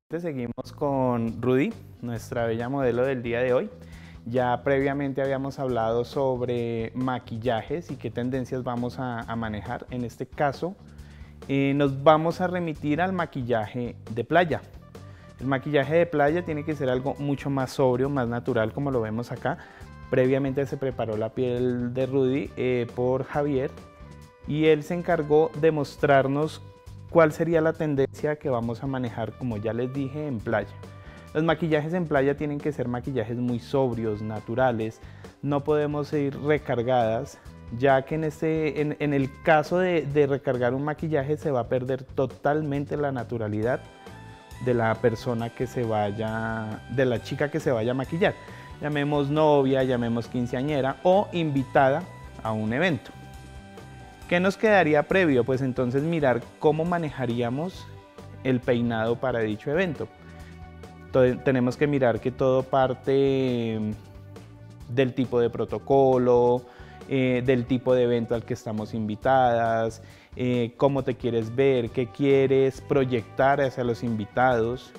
Seguimos con Rudy, nuestra bella modelo del día de hoy. Ya previamente habíamos hablado sobre maquillajes y qué tendencias vamos a manejar. En este caso, nos vamos a remitir al maquillaje de playa. El maquillaje de playa tiene que ser algo mucho más sobrio, más natural, como lo vemos acá. Previamente se preparó la piel de Rudy por Javier y él se encargó de mostrarnos cuál sería la tendencia que vamos a manejar, como ya les dije, en playa. Los maquillajes en playa tienen que ser maquillajes muy sobrios, naturales, no podemos ir recargadas, ya que en el caso de recargar un maquillaje se va a perder totalmente la naturalidad de la persona que se vaya, de la chica que se vaya a maquillar. Llamemos novia, llamemos quinceañera o invitada a un evento. ¿Qué nos quedaría previo? Pues entonces mirar cómo manejaríamos el peinado para dicho evento. Entonces, tenemos que mirar que todo parte del tipo de protocolo, del tipo de evento al que estamos invitadas, cómo te quieres ver, qué quieres proyectar hacia los invitados,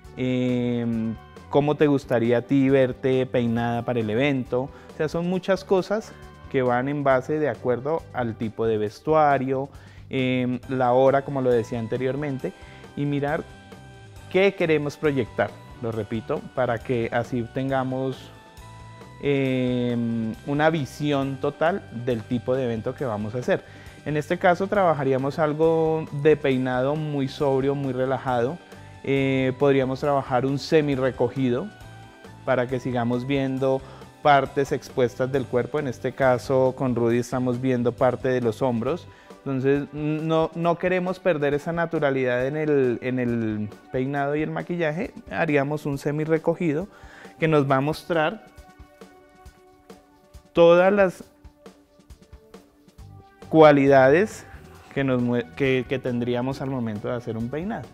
cómo te gustaría a ti verte peinada para el evento. O sea, son muchas cosas que van en base de acuerdo al tipo de vestuario, la hora, como lo decía anteriormente, y mirar qué queremos proyectar, lo repito, para que así tengamos una visión total del tipo de evento que vamos a hacer. En este caso trabajaríamos algo de peinado muy sobrio, muy relajado. Podríamos trabajar un semi recogido para que sigamos viendo partes expuestas del cuerpo. En este caso con Rudy estamos viendo parte de los hombros. Entonces no queremos perder esa naturalidad en el peinado y el maquillaje. Haríamos un semi recogido que nos va a mostrar todas las cualidades que tendríamos al momento de hacer un peinado.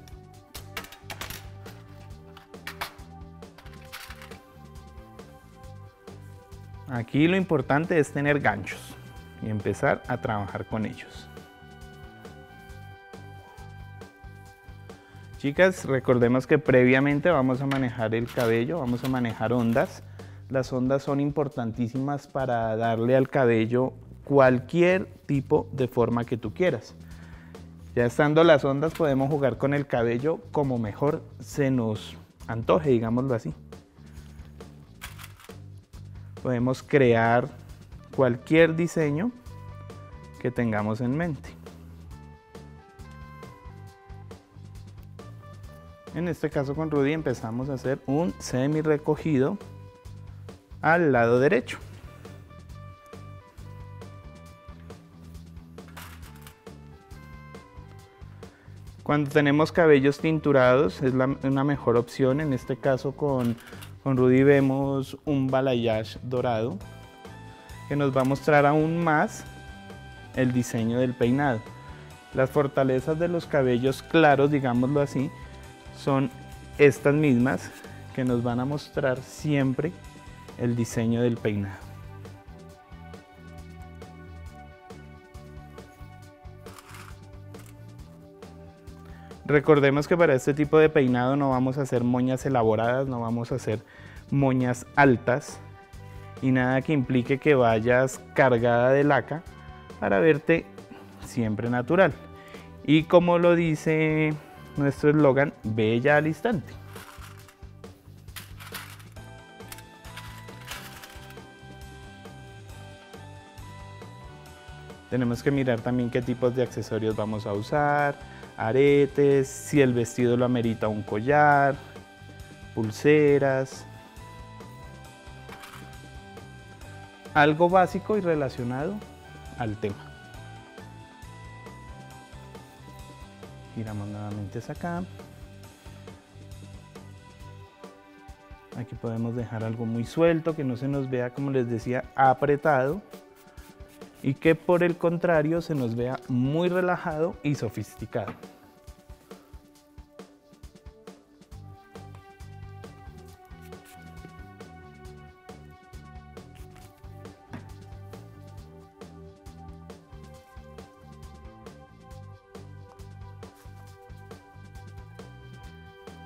Aquí lo importante es tener ganchos y empezar a trabajar con ellos. Chicas, recordemos que previamente vamos a manejar el cabello, vamos a manejar ondas. Las ondas son importantísimas para darle al cabello cualquier tipo de forma que tú quieras. Ya estando las ondas podemos jugar con el cabello como mejor se nos antoje, digámoslo así. Podemos crear cualquier diseño que tengamos en mente. En este caso con Rudy empezamos a hacer un semi recogido al lado derecho. Cuando tenemos cabellos tinturados es una mejor opción. En este caso con Rudy vemos un balayage dorado que nos va a mostrar aún más el diseño del peinado. Las fortalezas de los cabellos claros, digámoslo así, son estas mismas que nos van a mostrar siempre el diseño del peinado. Recordemos que para este tipo de peinado no vamos a hacer moñas elaboradas, no vamos a hacer moñas altas y nada que implique que vayas cargada de laca para verte siempre natural. Y como lo dice nuestro eslogan, bella al instante. Tenemos que mirar también qué tipos de accesorios vamos a usar, aretes, si el vestido lo amerita un collar, pulseras. Algo básico y relacionado al tema. Giramos nuevamente hacia acá. Aquí podemos dejar algo muy suelto, que no se nos vea, como les decía, apretado. Y que por el contrario se nos vea muy relajado y sofisticado.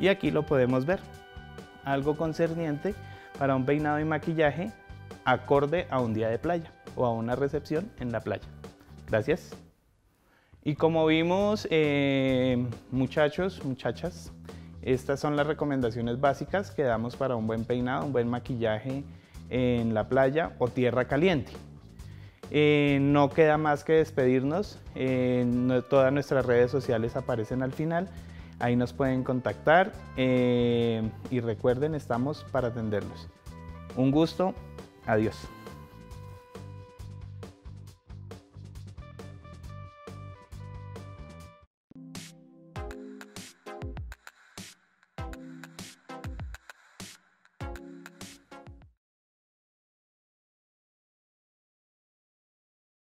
Y aquí lo podemos ver, algo concerniente para un peinado y maquillaje acorde a un día de playa o a una recepción en la playa. Gracias. Y como vimos, muchachos, muchachas, estas son las recomendaciones básicas que damos para un buen peinado, un buen maquillaje en la playa o tierra caliente. No queda más que despedirnos. Todas nuestras redes sociales aparecen al final. Ahí nos pueden contactar y recuerden, estamos para atenderlos. Un gusto. Adiós.